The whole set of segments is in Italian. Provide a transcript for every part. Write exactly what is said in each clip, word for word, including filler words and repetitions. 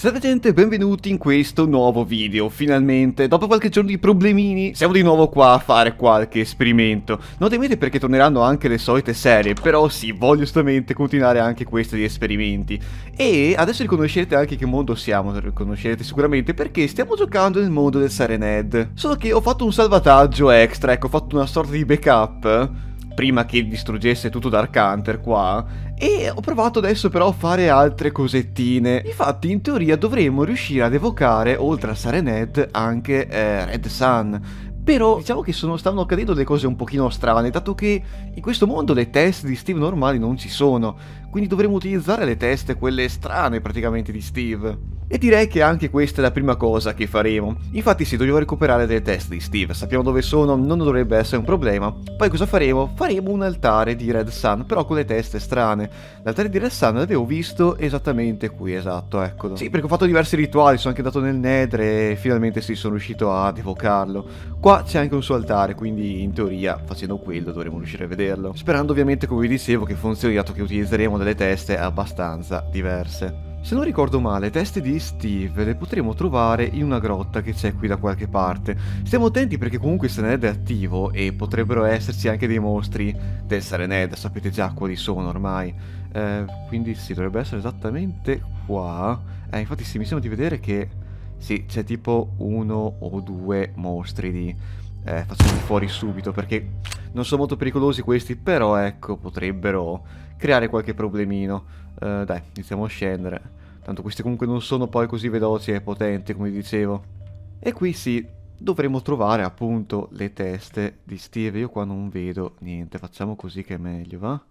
Salve gente, benvenuti in questo nuovo video. Finalmente, dopo qualche giorno di problemini, siamo di nuovo qua a fare qualche esperimento. Non temete perché torneranno anche le solite serie, però sì, voglio solamente continuare anche questi di esperimenti. E adesso riconoscerete anche che mondo siamo, lo riconoscerete sicuramente perché stiamo giocando nel mondo del Sirenhead. Solo che ho fatto un salvataggio extra, ecco, ho fatto una sorta di backup prima che distruggesse tutto Dark Hunter qua, e ho provato adesso però a fare altre cosettine. Infatti in teoria dovremmo riuscire ad evocare oltre a Sirenhead anche eh, Red Sun. Però diciamo che sono, stanno accadendo delle cose un pochino strane, dato che in questo mondo le teste di Steve normali non ci sono, quindi dovremo utilizzare le teste, quelle strane praticamente di Steve. E direi che anche questa è la prima cosa che faremo. Infatti sì, dobbiamo recuperare delle teste di Steve, sappiamo dove sono, non dovrebbe essere un problema. Poi cosa faremo? Faremo un altare di Red Sun, però con le teste strane. L'altare di Red Sun l'avevo visto esattamente qui, esatto, eccolo. Sì, perché ho fatto diversi rituali, sono anche andato nel Nether e finalmente sì, sono riuscito ad evocarlo. Qua c'è anche un suo altare, quindi in teoria facendo quello dovremo riuscire a vederlo. Sperando ovviamente, come vi dicevo, che funzioni, dato che utilizzeremo delle teste abbastanza diverse. Se non ricordo male, teste di Steve le potremo trovare in una grotta che c'è qui da qualche parte. Stiamo attenti perché comunque il Sirenhead è attivo e potrebbero esserci anche dei mostri del Sirenhead, sapete già quali sono ormai. Eh, quindi sì, dovrebbe essere esattamente qua. Eh, infatti sì, mi sembra di vedere che sì, c'è tipo uno o due mostri di... Eh, facciamoli fuori subito perché non sono molto pericolosi questi, però ecco, potrebbero creare qualche problemino. Uh, dai, iniziamo a scendere. Tanto questi comunque non sono poi così veloci e potenti, come dicevo. E qui sì, dovremo trovare appunto le teste di Steve. Io qua non vedo niente, facciamo così che è meglio, va?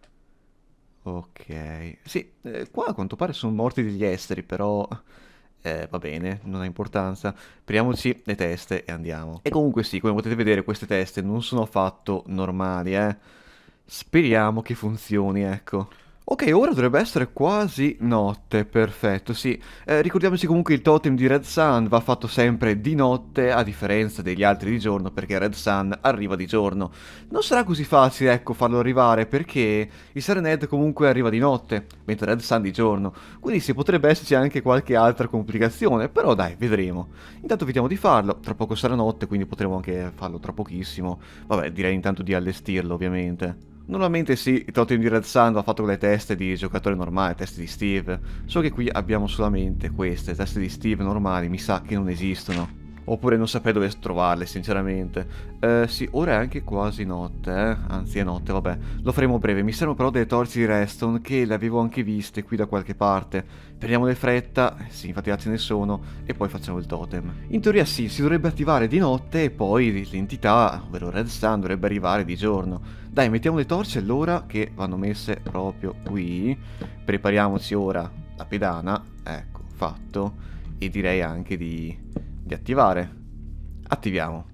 Ok. Sì, eh, qua a quanto pare sono morti degli esteri, però... Eh, va bene, non ha importanza. Prendiamoci le teste e andiamo. E comunque sì, come potete vedere queste teste non sono affatto normali, eh. Speriamo che funzioni, ecco. Ok, ora dovrebbe essere quasi notte, perfetto, sì. Eh, ricordiamoci comunque il totem di Red Sun va fatto sempre di notte, a differenza degli altri di giorno, perché Red Sun arriva di giorno. Non sarà così facile, ecco, farlo arrivare, perché il Sirenhead comunque arriva di notte, mentre Red Sun di giorno. Quindi sì, potrebbe esserci anche qualche altra complicazione, però dai, vedremo. Intanto vediamo di farlo, tra poco sarà notte, quindi potremo anche farlo tra pochissimo. Vabbè, direi intanto di allestirlo, ovviamente. Normalmente sì, il totem di Red Sun va fatto con le teste di giocatori normali, teste di Steve. Solo che qui abbiamo solamente queste, teste di Steve normali, mi sa che non esistono. Oppure non saprei dove trovarle, sinceramente. Eh, sì, ora è anche quasi notte, eh. Anzi, è notte, vabbè. Lo faremo breve. Mi servono però delle torce di redstone che le avevo anche viste qui da qualche parte. Prendiamo le fretta, sì, infatti là ce ne sono, e poi facciamo il totem. In teoria sì, si dovrebbe attivare di notte e poi l'entità, ovvero Red Sun, dovrebbe arrivare di giorno. Dai, mettiamo le torce allora, che vanno messe proprio qui. Prepariamoci ora la pedana, ecco, fatto. E direi anche di... di attivare. Attiviamo.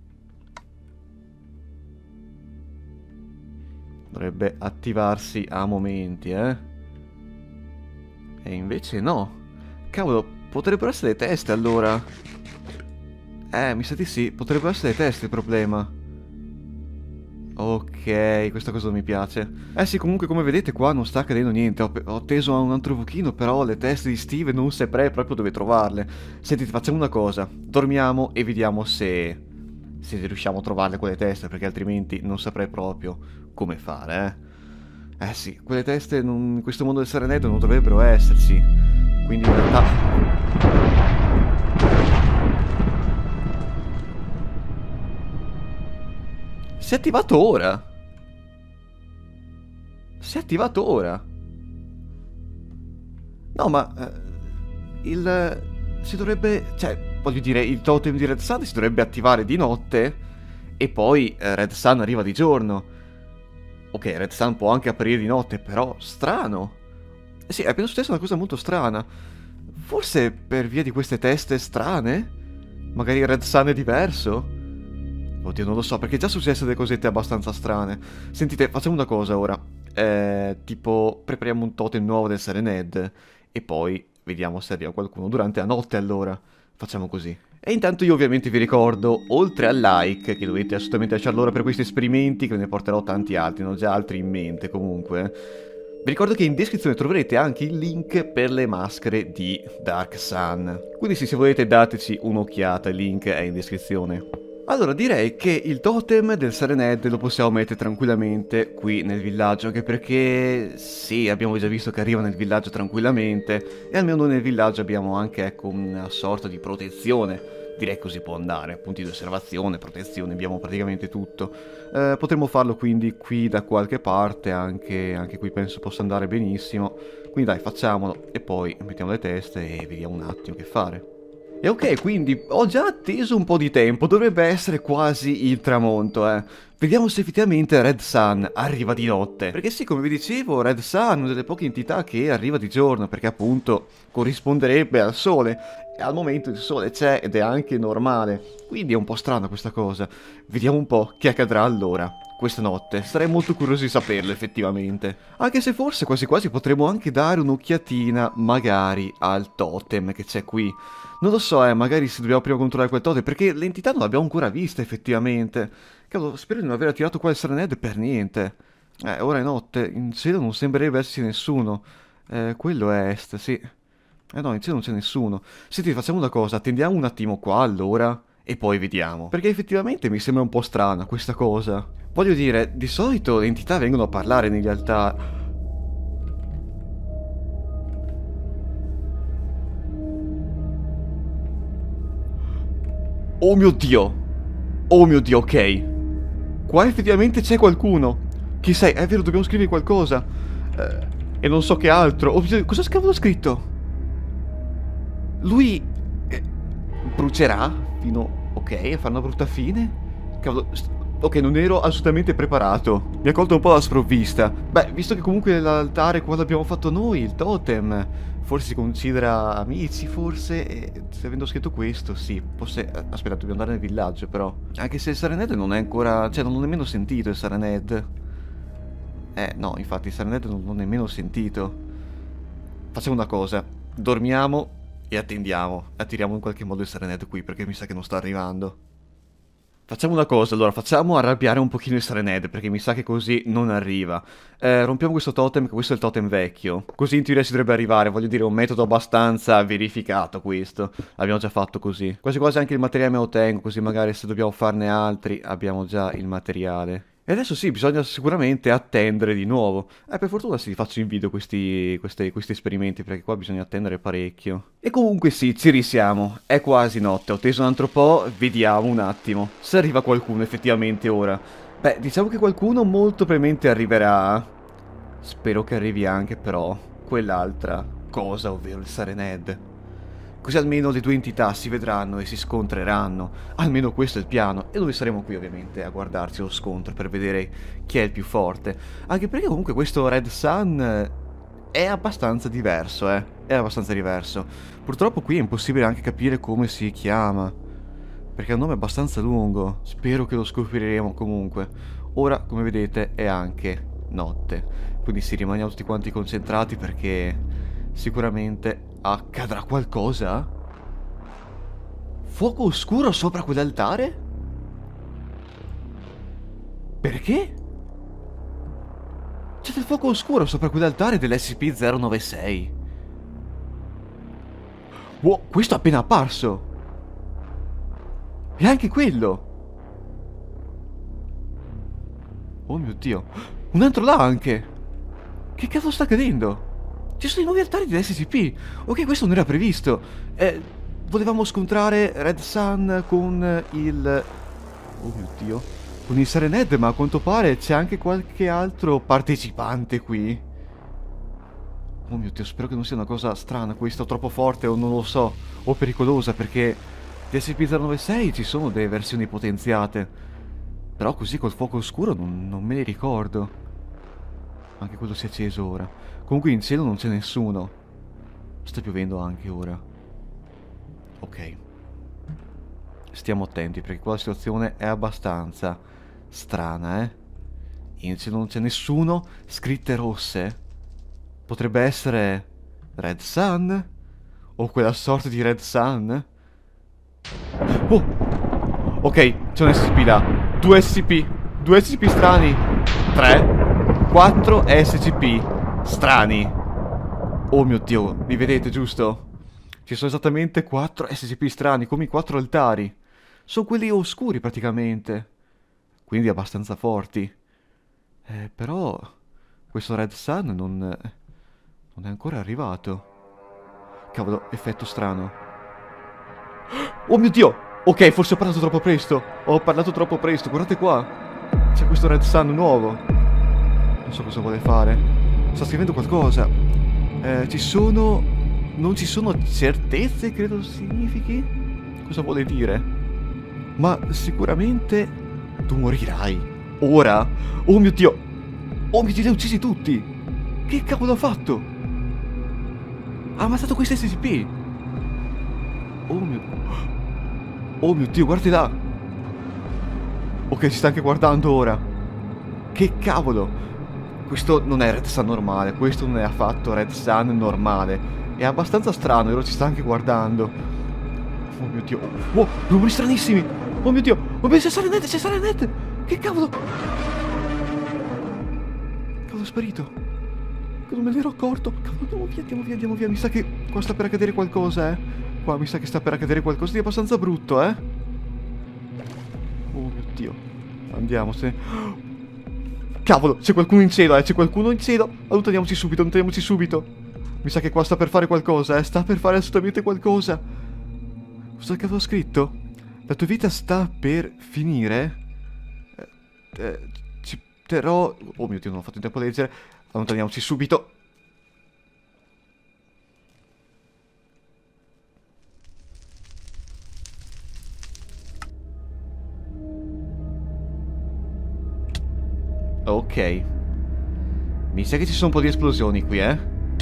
Dovrebbe attivarsi a momenti, eh. E invece no. Cavolo, potrebbero essere le teste allora. Eh, mi sa di sì, potrebbero essere le teste il problema. Ok, questa cosa non mi piace. Eh sì, comunque come vedete qua non sta accadendo niente. Ho, ho teso a un altro fuochino, però le teste di Steve non saprei proprio dove trovarle. Sentite, facciamo una cosa. Dormiamo e vediamo se... se riusciamo a trovarle quelle teste, perché altrimenti non saprei proprio come fare, eh. Eh sì, quelle teste non, in questo mondo del Sirenhead non dovrebbero esserci. Quindi in realtà... Si è attivato ora. Si è attivato ora. No, ma... Eh, il... Si dovrebbe... Cioè, voglio dire, il totem di Red Sun si dovrebbe attivare di notte e poi eh, Red Sun arriva di giorno. Ok, Red Sun può anche aprire di notte, però strano. Eh sì, è appena successa una cosa molto strana. Forse per via di queste teste strane? Magari Red Sun è diverso? Oddio, non lo so, perché è già successo delle cosette abbastanza strane. Sentite, facciamo una cosa ora. Eh, tipo, prepariamo un totem nuovo del Sirenhead e poi vediamo se arriva qualcuno durante la notte allora. Facciamo così. E intanto io ovviamente vi ricordo, oltre al like, che dovete assolutamente lasciarlo ora per questi esperimenti, che ne porterò tanti altri, ne ho già altri in mente comunque. Vi ricordo che in descrizione troverete anche il link per le maschere di Dark Sun. Quindi sì, se volete dateci un'occhiata, il link è in descrizione. Allora, direi che il totem del Serened lo possiamo mettere tranquillamente qui nel villaggio, anche perché sì, abbiamo già visto che arriva nel villaggio tranquillamente, e almeno nel villaggio abbiamo anche, ecco, una sorta di protezione. Direi che così può andare, punti di osservazione, protezione, abbiamo praticamente tutto. Eh, potremmo farlo quindi qui da qualche parte, anche, anche qui penso possa andare benissimo. Quindi dai, facciamolo e poi mettiamo le teste e vediamo un attimo che fare. E ok, quindi ho già atteso un po' di tempo, dovrebbe essere quasi il tramonto, eh. Vediamo se effettivamente Red Sun arriva di notte. Perché sì, come vi dicevo, Red Sun è una delle poche entità che arriva di giorno, perché appunto corrisponderebbe al sole. E al momento il sole c'è ed è anche normale, quindi è un po' strana questa cosa. Vediamo un po' che accadrà allora questa notte. Sarei molto curioso di saperlo effettivamente. Anche se forse quasi quasi potremmo anche dare un'occhiatina magari al totem che c'è qui. Non lo so, eh, magari se dobbiamo prima controllare quel totem, perché l'entità non l'abbiamo ancora vista effettivamente. Cavolo, spero di non aver attirato qua il Serened per niente. Eh, ora è notte, in cielo non sembrerebbe esserci nessuno. Eh, quello è est, sì. Eh no, in cielo non c'è nessuno. Senti, facciamo una cosa, attendiamo un attimo qua allora e poi vediamo. Perché effettivamente mi sembra un po' strana questa cosa. Voglio dire, di solito le entità vengono a parlare negli altari. Oh mio Dio! Oh mio Dio, ok. Qua effettivamente c'è qualcuno. Chi sei? È vero, dobbiamo scrivere qualcosa. Eh, e non so che altro. Oh, cosa cavolo ho scritto? Lui eh, brucerà fino, ok, a fare una brutta fine. Cavolo, ok, non ero assolutamente preparato. Mi ha colto un po' la sprovvista. Beh, visto che comunque l'altare qua l'abbiamo fatto noi, il totem, forse si considera amici, forse. E se avendo scritto questo, sì, forse. Aspetta, dobbiamo andare nel villaggio, però. Anche se il Serened non è ancora. Cioè, non ho nemmeno sentito il Serened. Eh, no, infatti il Serened non l'ho nemmeno sentito. Facciamo una cosa. Dormiamo e attendiamo. Attiriamo in qualche modo il Serened qui, perché mi sa che non sta arrivando. Facciamo una cosa, allora, facciamo arrabbiare un pochino il Serened, perché mi sa che così non arriva. Eh, rompiamo questo totem, che questo è il totem vecchio. Così in teoria si dovrebbe arrivare, voglio dire, un metodo abbastanza verificato questo. L'abbiamo già fatto così. Quasi quasi anche il materiale me lo tengo, così magari se dobbiamo farne altri abbiamo già il materiale. E adesso sì, bisogna sicuramente attendere di nuovo. Eh, per fortuna si faccio in video questi, questi, questi esperimenti, perché qua bisogna attendere parecchio. E comunque sì, ci risiamo. È quasi notte, ho teso un altro po', vediamo un attimo. Se arriva qualcuno effettivamente ora. Beh, diciamo che qualcuno molto probabilmente arriverà. Spero che arrivi anche però quell'altra cosa, ovvero il Serened. Così almeno le due entità si vedranno e si scontreranno. Almeno questo è il piano. E noi saremo qui ovviamente a guardarci lo scontro per vedere chi è il più forte. Anche perché comunque questo Red Sun è abbastanza diverso, eh. È abbastanza diverso. Purtroppo qui è impossibile anche capire come si chiama, perché il nome è abbastanza lungo. Spero che lo scopriremo comunque. Ora, come vedete, è anche notte. Quindi sì, rimaniamo tutti quanti concentrati perché sicuramente accadrà qualcosa? Fuoco oscuro sopra quell'altare? Perché? C'è del fuoco oscuro sopra quell'altare dell'S C P zero nove sei. Wow, questo è appena apparso. E anche quello. Oh mio Dio. Un altro là anche. Che cazzo sta accadendo? Ci sono i nuovi altari di S C P. Ok, questo non era previsto. Eh, volevamo scontrare Red Sun con il... Oh mio Dio. Con il Serened, ma a quanto pare c'è anche qualche altro partecipante qui. Oh mio Dio, spero che non sia una cosa strana questa, o troppo forte, o non lo so, o pericolosa, perché di S C P zero nove sei ci sono delle versioni potenziate. Però così col fuoco oscuro non, non me ne ricordo. Anche quello si è acceso ora. Comunque in cielo non c'è nessuno. Sta piovendo anche ora. Ok. Stiamo attenti perché qua la situazione è abbastanza strana, eh. In cielo non c'è nessuno. Scritte rosse. Potrebbe essere Red Sun? O quella sorta di Red Sun? Oh! Ok, c'è un S C P là. Due S C P. Due S C P strani. Tre. quattro S C P. strani. Oh mio Dio, li vedete giusto? Ci sono esattamente quattro S C P strani, come i quattro altari. Sono quelli oscuri praticamente. Quindi abbastanza forti. Eh, però questo Red Sun non, non è ancora arrivato. Cavolo, effetto strano. Oh mio Dio! Ok, forse ho parlato troppo presto. Ho parlato troppo presto, guardate qua. C'è questo Red Sun nuovo. Non so cosa vuole fare. Sta scrivendo qualcosa. Eh, ci sono... Non ci sono certezze, credo significhi. Cosa vuole dire? Ma sicuramente tu morirai. Ora? Oh mio Dio! Oh mio Dio, li ha uccisi tutti! Che cavolo ha fatto? Ha ammazzato questi S C P! Oh mio... Oh mio Dio, guardi là! Ok, ci sta anche guardando ora. Che cavolo! Questo non è Red Sun normale, questo non è affatto Red Sun normale. È abbastanza strano, e ora ci sta anche guardando. Oh mio Dio. Oh, rumori stranissimi! Oh mio Dio! Oh mio Dio, c'è Silent Net, c'è Silent Net! Che cavolo! Cavolo, è sparito. Non me ne ero accorto. Cavolo, andiamo via, andiamo via, andiamo via. Mi sa che qua sta per accadere qualcosa, eh. Qua mi sa che sta per accadere qualcosa di abbastanza brutto, eh. Oh mio Dio. Andiamo, se... Cavolo, c'è qualcuno in cielo, eh. C'è qualcuno in cielo. Allontaniamoci subito, allontaniamoci subito. Mi sa che qua sta per fare qualcosa, eh. Sta per fare assolutamente qualcosa. Cosa cavolo ho scritto? La tua vita sta per finire. Eh, eh, ci terrò... Oh mio Dio, non ho fatto in tempo a leggere. Allontaniamoci subito. Ok. Mi sa che ci sono un po' di esplosioni qui, eh.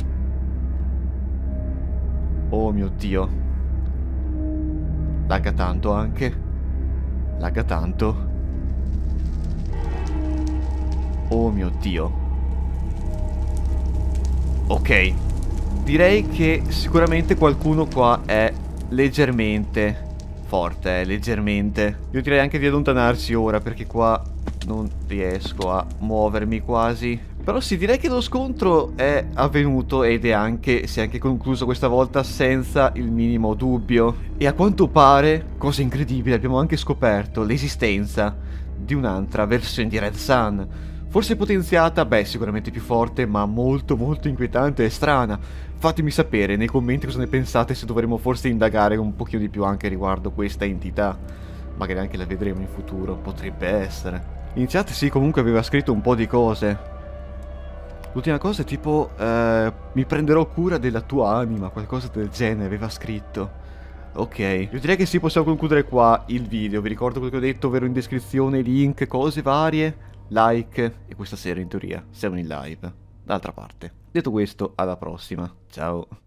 Oh mio Dio. Lagga tanto anche. Lagga tanto. Oh mio Dio. Ok. Direi che sicuramente qualcuno qua è leggermente forte, eh, leggermente. Io direi anche di allontanarci ora, perché qua non riesco a muovermi quasi. Però sì, direi che lo scontro è avvenuto ed è anche, si è anche concluso questa volta senza il minimo dubbio. E a quanto pare, cosa incredibile, abbiamo anche scoperto l'esistenza di un'altra versione di Red Sun. Forse potenziata, beh, sicuramente più forte, ma molto molto inquietante e strana. Fatemi sapere nei commenti cosa ne pensate, se dovremmo forse indagare un pochino di più anche riguardo questa entità. Magari anche la vedremo in futuro, potrebbe essere. In chat sì, comunque aveva scritto un po' di cose. L'ultima cosa è tipo, eh, mi prenderò cura della tua anima, qualcosa del genere, aveva scritto. Ok, io direi che sì, possiamo concludere qua il video. Vi ricordo quello che ho detto, ovvero in descrizione link, cose varie, like, e questa sera in teoria siamo in live, d'altra parte. Detto questo, alla prossima, ciao.